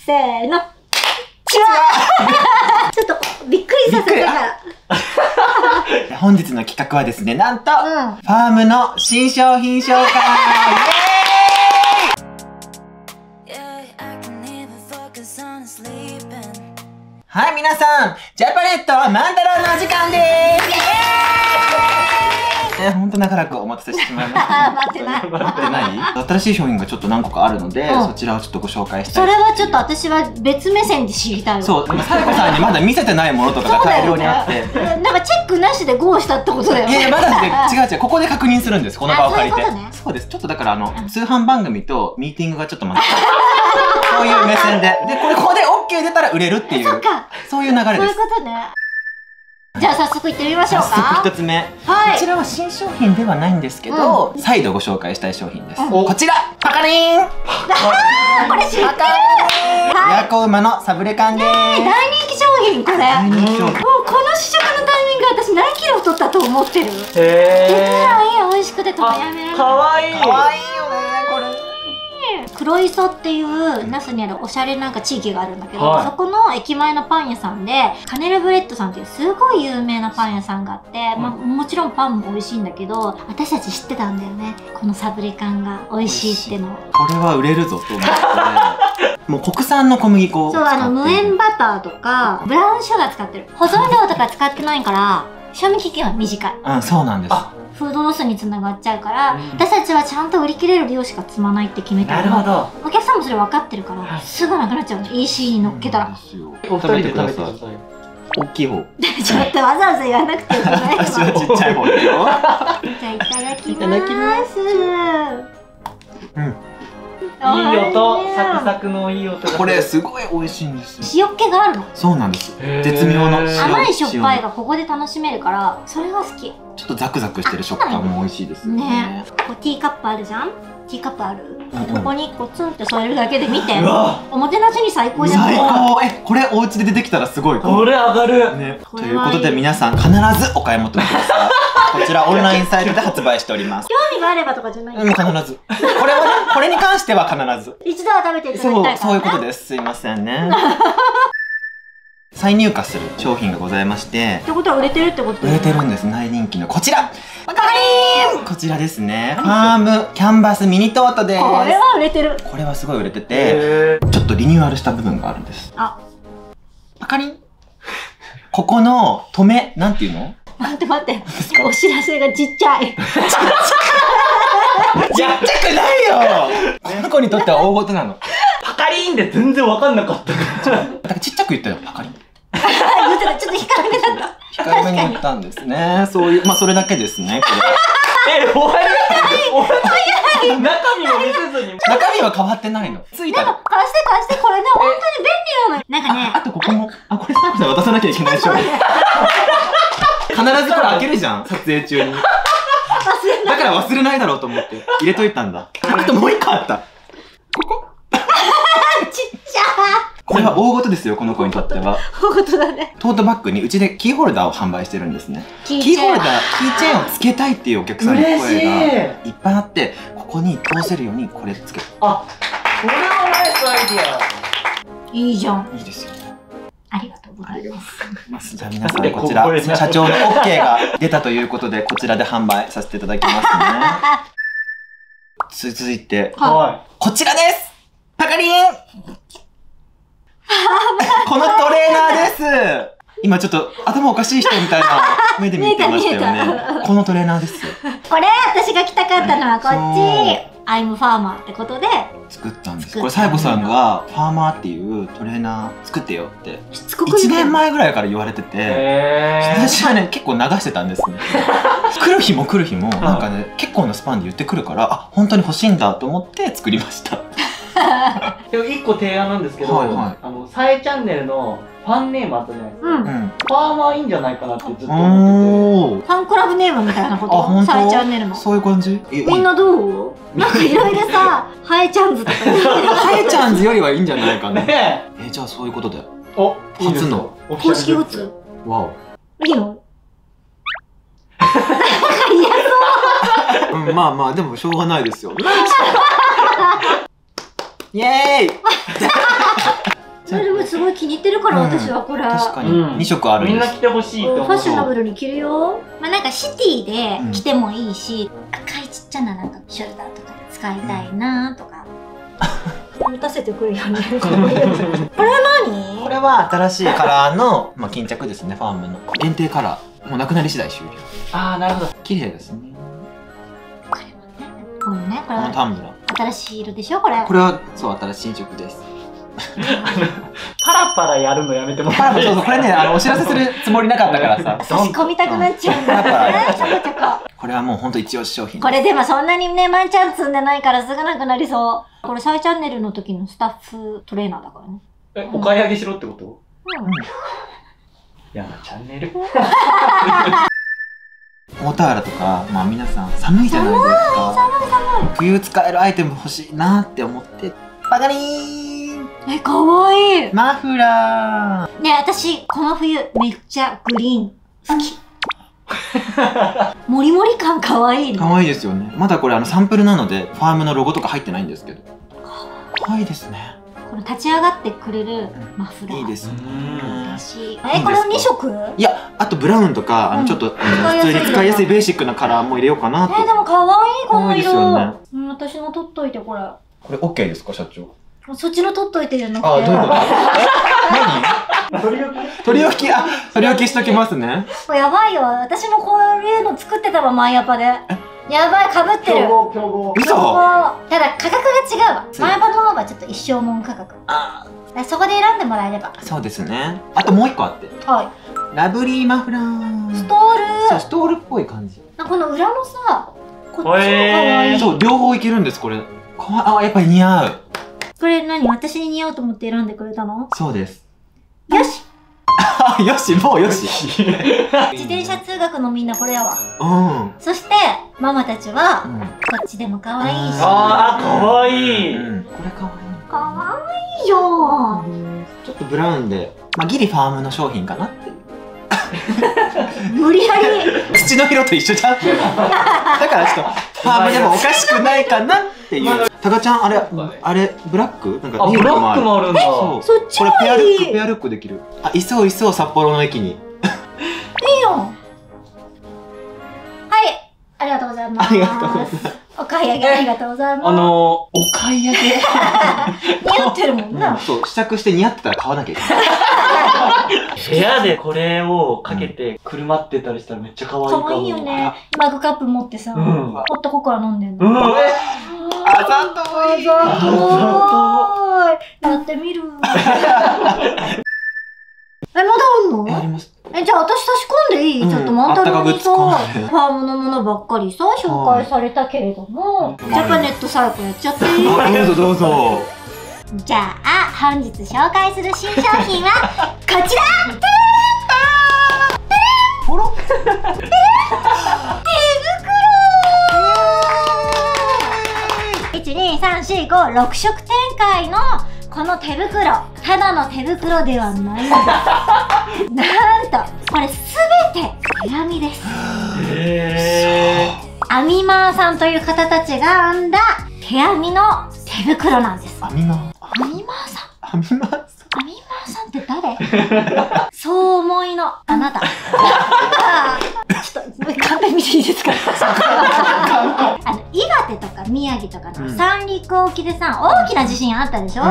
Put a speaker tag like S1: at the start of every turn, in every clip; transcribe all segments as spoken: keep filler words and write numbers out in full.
S1: せーの。ちはちょっとびっくりさせたから。
S2: 本日の企画はですね、なんと、
S1: うん、
S2: ファームの新商品紹介。イエーイ！はい、皆さん、ジャパネットマンダラのお時間でーす。イエーイ！え、ほんと長らくお待たせしてしまいました。
S1: 待ってない。
S2: 待ってない？新しい商品がちょっと何個かあるので、うん、そちらをちょっとご紹介したい。
S1: それはちょっと私は別目線で知りたいわ。
S2: そう、でもさやこさんにまだ見せてないものとかが大量にあって。
S1: なんかチェックなしでゴーしたってことだよね。
S2: いやいや、まだ違う違う、ここで確認するんです、この場を借りて。
S1: そういうことね。
S2: そうです、ちょっとだからあの、通販番組とミーティングがちょっとまずそういう目線で。で、これここで オーケー 出たら売れるっていう、
S1: そっか、
S2: そういう流れです。
S1: そういうことね。じゃあ早速いってみましょうか。
S2: 早速一つ目、
S1: はい、
S2: こちらは新商品ではないんですけど、うん、再度ご紹介したい商品です。うん、こちら、パカリーン。こ
S1: れ知ってる。
S2: ヤコウマのサブレ缶でーす。
S1: 大人気商品これ。大人気商品。もうこの試食のタイミング私何キロ太ったと思ってる。へえ。美味しくてともやめられない。可愛い。可愛いよねこれ。黒磯っていう那須にあるおしゃれなんか地域があるんだけど、はい、そこの駅前のパン屋さんでカネルブレッドさんっていうすごい有名なパン屋さんがあって、うん、まあ、もちろんパンも美味しいんだけど、私たち知ってたんだよね、このサブレ缶が美味しいっての。こ
S2: れは売れるぞと思ってもう国産の小麦粉を
S1: そう、あの無塩バターとかブラウンシュガー使ってる。保存料とか使ってないから賞味期限は短い。
S2: うん、そうなんです。
S1: フードロスにつながっちゃうから、うん、私たちはちゃんと売り切れる量しか積まないって決めてる。なるほど。お客さんもそれ分かってるから、はい、すぐなくなっちゃうの。 イーシー に乗っけたら。
S2: お二人で食べてください。大きい方。
S1: ちょっとわざわざ言わなくてよくない。
S2: 私はちっちゃい方だよ。じ
S1: ゃあいただきます。いただきます。
S3: うん。いい音、サクサクのいい音。
S2: これすごい美味しいんです。
S1: 塩気があるの。
S2: そうなんです。絶妙の
S1: 甘いしょっぱいがここで楽しめるから、それが好き。
S2: ちょっとザクザクしてる食感も美味しいです
S1: ね。こうティーカップあるじゃん。ティーカップある。ここにこうツンって添えるだけで見て。おもてなしに最高じゃん。
S2: 最高。え、これお家で出てきたらすごい。
S3: これ上がる。
S2: ね。ということで皆さん必ずお買い求めください。こちらオンラインサイトで発売しております。
S1: 興味があればとかじゃない。
S2: うん、必ず。これはね、これに関しては必ず。
S1: 一度は食べていただきたいからね。
S2: そう、そういうことです。すいませんね。再入荷する商品がございまして。
S1: ってことは売れてるってこと？
S2: 売れてるんです。大人気のこちら。パカリーン！こちらですね。ファームキャンバスミニトートです。
S1: これは売れてる。
S2: これはすごい売れてて、ちょっとリニューアルした部分があるんです。あ、パカリン。ここの止め、なんていうの？
S1: 待って待って。お知らせがちっちゃい。ちっちゃい。
S2: ちっちゃくないよ。この子にとっては大事なの。
S3: パカリーンで全然わかんなかった。だ
S2: からちっちゃく言ったよ、パカリン。
S1: 言ってた、ちょっと控えめだった。
S2: 控えめに言ったんですね。そういう、まあそれだけですね。
S3: え、終わり？中身も見せずに。
S2: 中身は変わってないの。ついたの。
S1: 貸して貸して、これね、本当に便利なの。なんかね。
S2: あとここも、あ、これサービスで渡さなきゃいけないでしょ。必ずこれ開けるじゃん、撮影中に。だから忘れないだろうと思って入れといたんだ。あともう一個あった。ここ
S1: ちっちゃ。
S2: これは大事ですよ、この子にとっては。
S1: 大事だね。
S2: トートバッグにうちでキーホルダーを販売してるんですね。キーホルダー、キーチェーンをつけたいっていうお客さんの声がいっぱいあって、ここに通せるようにこれつける。
S3: あ、これはナイスアイディ
S1: ア。いいじゃん。
S2: いいですよね。
S1: ありがとうございます。
S2: じゃあ皆さんこちら社長の オーケー が出たということでこちらで販売させていただきますね。続いて、はい、こちらです。パカリン。このトレーナーです。今ちょっと頭おかしい人みたいな目で見てましたよね。このトレーナーです。
S1: これ私が着たかったのはこっち。アイムファーマーってことで
S2: 作ったんです。これさやこさんがファーマーっていうトレーナー作ってよっていちねんまえぐらいから言われてて、私はね結構流してたんですね。来る日も来る日もなんかね結構なスパンで言ってくるから、あ、本当に欲しいんだと思って作りました。
S3: でもいっこ提案なんですけど、あのさえチャンネルのファンネームあったじゃないですか。ファーマーいいんじゃないかなってずっと思ってて。
S1: ファンクラブネームみたいなこと？さえチャンネルの。
S2: そういう感じ？
S1: みんなどう？なんかいろいろさ、ハエチャンズとか言ってる。
S2: ハエチャンズよりはいいんじゃないかな。え、じゃあそういうことだよ。お、初の
S1: 公式グッズ。
S2: わお。
S1: いいの？嫌
S2: そう。まあまあでもしょうがないですよ。イエーイ。
S1: ごい気に入ってるから私はこれ。
S2: 確かににしょくあるんです。
S3: みんな着てほしいと思う。
S1: ファッショナブルに着るよ。まあなんかシティで着てもいいし、赤いちっちゃななんかショルダーとかで使いたいなとか。持たせてくるよね。これは何？
S2: これは新しいカラーのまあ巾着ですね、ファームの限定カラー。もうなくなり次第終了。
S3: ああ、なるほど。
S2: 綺麗ですね。
S1: これもね、このね、これ
S2: このタンブラー。
S1: 新しい色でしょこれ。
S2: これはそう新しい色です。
S3: パラパラやるのやめてもらっていいですか？
S2: これね、あのお知らせするつもりなかったからさ。
S1: 差し込みたくなっちゃうんだね。ちょこちょこ。
S2: これはもう本当一押し商品。
S1: これでもそんなにね、マンチャン積んでないからすぐなくなりそう。これサイチャンネルの時のスタッフトレーナーだからね。
S3: え、お買い上げしろってこと？
S1: うん。
S3: やなチャンネル。
S2: 大田原とか、まあ皆さん寒いじゃないですか。
S1: 寒い寒い。
S2: 冬使えるアイテム欲しいなって思って。バカリーン。
S1: え、かわいい。
S2: マフラー。
S1: ね、私この冬めっちゃグリーン好き。モリモリ感かわいいね。
S2: かわいいですよね。まだこれあのサンプルなのでファームのロゴとか入ってないんですけど。かわいいですね。
S1: この立ち上がってくれるマフラー。
S2: いいですね。
S1: 嬉しい。え、これに色？
S2: いや、あとブラウンとか、あのちょっと普通に使いやすいベーシックなカラーも入れようかなと。
S1: え、でもかわいいこの色。
S2: うん、
S1: 私の取っといてこれ。
S2: これオッケーですか社長？
S1: そっちの取っといてるの。
S2: あ、どういうこと？何？
S3: 取り置き？
S2: 取り置き、あ、取り置きしときますね。
S1: やばいよ。私もこういうの作ってたわ、マイアパで。やばい、かぶってる。
S3: 競合、競合。
S2: 嘘？
S1: ただ価格が違うわ。マイアパの方はちょっと一生もん価格。ああ。そこで選んでもらえれば。
S2: そうですね。あともう一個あって。
S1: はい。
S2: ラブリーマフラー。
S1: ストール。
S2: そう、ストールっぽい感じ。
S1: この裏のさ、こっちもかわいい。
S2: そう、両方いけるんです、これ。あ、やっぱり似合う。
S1: これ何？私に似合うと思って選んでくれたの？
S2: そうです。
S1: よし。
S2: よし、もうよし。
S1: 自転車通学のみんなこれやわ。
S2: うん。
S1: そしてママたちはこっちでも可愛いし。
S3: ああ、可愛い。
S2: これ可愛い。
S1: 可愛いじゃん。
S2: ちょっとブラウンで、まあギリファームの商品かなっていう。
S1: 無理やり。
S2: 土の色と一緒じゃん。だからちょっとファームでもおかしくないかなっていう。タカちゃん、あれ、あれ、ブラックなんか
S3: ブラックもあるんだ。
S2: そう。
S1: そっち
S2: これペアルック、
S1: がいい。
S2: ペアルックできる。あ、いそういそう、札幌の駅に。
S1: いいよ。はい、ありがとうございます。
S2: ありがとうございます。
S1: お買い上げありがとうございます。
S3: あのー、お買い上げ
S1: 似合ってるもんな。
S2: そう、試着して似合ってたら買わなきゃいけない。
S3: 部屋でこれをかけてくるまってたりしたらめっちゃ可愛いかも。
S1: 可愛いよね。マグカップ持ってさ、ホットココア飲んでんの。
S3: うん。
S2: あざとい。
S1: あざとい。やってみる。え、まだあんの？
S2: あります。
S1: え、じゃあ私差し込んでいい？うん、ちょっと万太郎にさ、ファームのものばっかりさ、紹介されたけれども、ジャパネットサイコやっちゃっていい？
S2: どうぞどうぞ。
S1: じゃあ、本日紹介する新商品は、こちら！てれー！
S2: ほら！
S1: 手袋！いち、に、さん、よん、ご、ろく色展開のこの手袋、ただの手袋ではないんです。なんと、これすべて手編みです。
S3: へ
S1: ー。アミマーさんという方たちが編んだ手編みの手袋なんです。
S2: アミマー？
S1: アミマーさん？
S2: アミマーさん？
S1: アミマーさんって誰？そう思いのあなた。ちょっとカンペ見ていいですか？あの岩手とか宮城とかの三陸沖でさ、大きな地震あったでしょ、うん、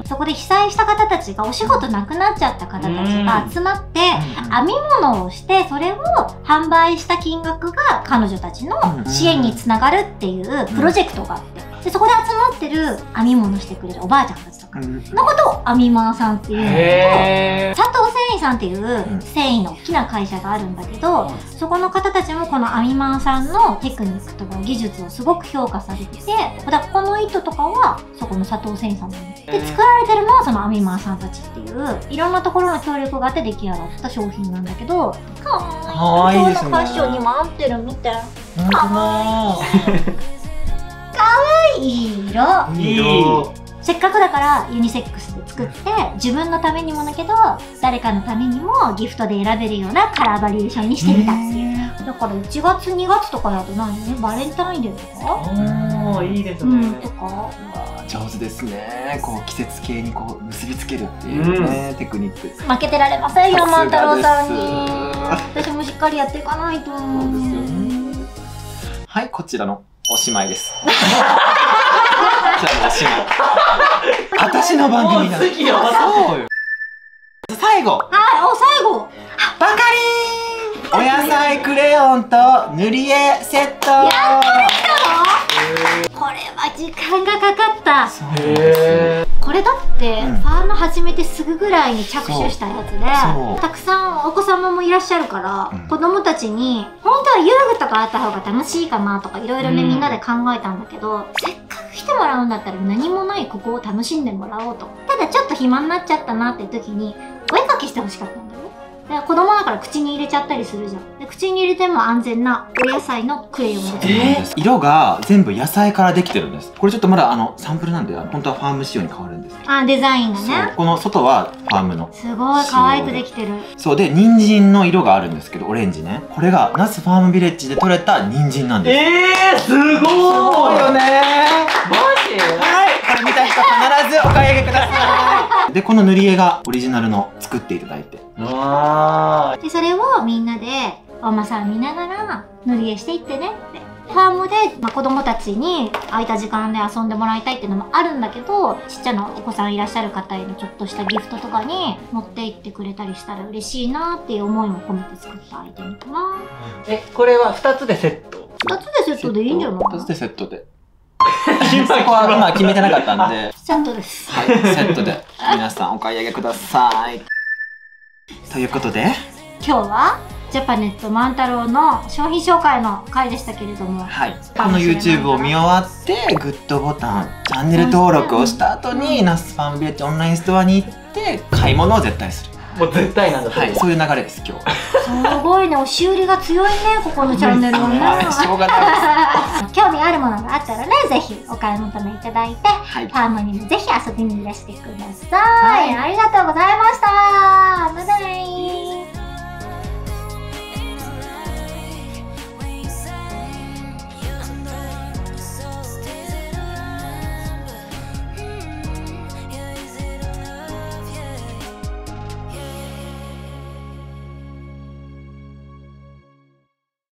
S1: そこで被災した方たちがお仕事なくなっちゃった方たちが集まって編み物をしてそれを販売した金額が彼女たちの支援につながるっていうプロジェクトがあって、でそこで集まってる編み物してくれるおばあちゃんたちとかのことを編みマーさんっていうんだけど、佐藤繊維さんっていう繊維の大きな会社があるんだけど、そこの方たちもこの編みマーさんのテクニックとか技術をすごく評価されてて、だからこの糸とかはそこの佐藤繊維さんなんです。で作られてるのはその編みマーさんたちっていういろんなところの協力があって出来上がった商品なんだけど、かわいい。今日のファッションにも合ってるみたい。かわいい。かわいい色。
S2: いい色。
S1: せっかくだからユニセックスで作って自分のためにもだけど誰かのためにもギフトで選べるようなカラーバリエーションにしてみたっていう。だからいちがつにがつとかだと何ね、バレンタインデーとか、
S3: おーいいですね、
S1: うん、とか
S2: 上手ですね。こう季節系にこう結びつけるっていうね、うん、テクニック。
S1: 負けてられませんよ、万太郎さんに。私もしっかりやっていかないと。そうですよね。
S2: はい、こちらのおしまいです。こちらのおしまい。私の番組なんです。そうよ。最後。
S1: はい、お、最後。
S2: バカリーン。お野菜クレヨンと塗り絵セット。やった
S1: の？これは時間がかかった。これだってファーム始めてすぐぐらいに着手したやつで、たくさんお子様もいらっしゃるから、子供たちに本当は遊具とかあった方が楽しいかなとかいろいろねみんなで考えたんだけど、せっかく来てもらうんだったら何もないここを楽しんでもらおうと。ただちょっと暇になっちゃったなって時にお絵かきしてほしかったんだよ。で子供だから口に入れちゃったりするじゃん。で口に入れても安全なお野菜のクレヨンです。
S2: えー、色が全部野菜からできてるんです。これちょっとまだあのサンプルなんで本当はファーム仕様に変わるんです。
S1: あ、デザインがね。
S2: この外はファームの。
S1: すごい可愛くできてる。
S2: そうで、人参の色があるんですけど、オレンジね。これが那須ファームビレッジで採れた人参なんです。
S3: えー、すごい。すご
S2: いよねー。マ
S3: ジ？
S2: はい、これ見た人必ずお買い上げください。で、この塗り絵がオリジナルの作っていただいて。
S3: あ
S1: でそれをみんなでお馬さん見ながら塗り絵していってねって。ファームで、まあ、子供たちに空いた時間で遊んでもらいたいっていうのもあるんだけど、ちっちゃなお子さんいらっしゃる方へのちょっとしたギフトとかに持って行ってくれたりしたら嬉しいなっていう思いも込めて作ったアイテムかな。
S3: え、これはふたつでセット？
S1: ふたつでセットでいいんじゃない？
S2: ふたつでセットで。そこはまあ決めてなかったんで。
S1: セットです。
S2: はい、セットで皆さんお買い上げください。ということで
S1: 今日はジャパネット万太郎の商品紹介の回でしたけれども、
S2: はい、この YouTube を見終わってグッドボタン、チャンネル登録をした後に那須ファームビレッジオンラインストアに行って買い物を絶対する。
S3: もう絶対なんだ。
S2: はい、そういう流れです今日。
S1: すごいね、押し売りが強いね、ここのチャンネルはね。
S2: しょうがないです。
S1: 興味あるものがあったらね、ぜひお買い求めいただいて、はい、ファームにもぜひ遊びにいらしてください。はい、ありがとうございました。バイバイ。